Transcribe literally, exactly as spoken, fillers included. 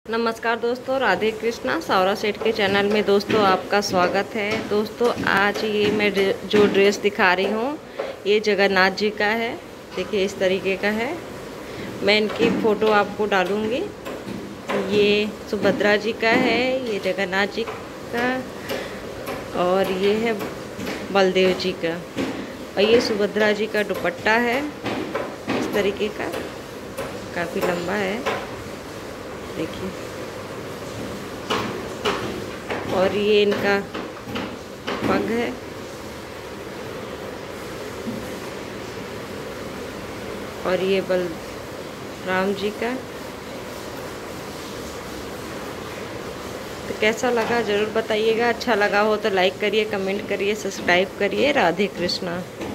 नमस्कार दोस्तों, राधे कृष्णा। सावरा सेठ के चैनल में दोस्तों आपका स्वागत है। दोस्तों आज ये मैं जो ड्रेस दिखा रही हूँ ये जगन्नाथ जी का है। देखिए इस तरीके का है। मैं इनकी फ़ोटो आपको डालूँगी। ये सुभद्रा जी का है, ये जगन्नाथ जी का, और ये है बलदेव जी का। और ये सुभद्रा जी का दुपट्टा है इस तरीके का, काफ़ी लंबा है देखिए। और ये इनका पग है। और ये बलराम जी का। तो कैसा लगा ज़रूर बताइएगा। अच्छा लगा हो तो लाइक करिए, कमेंट करिए, सब्सक्राइब करिए। राधे कृष्णा।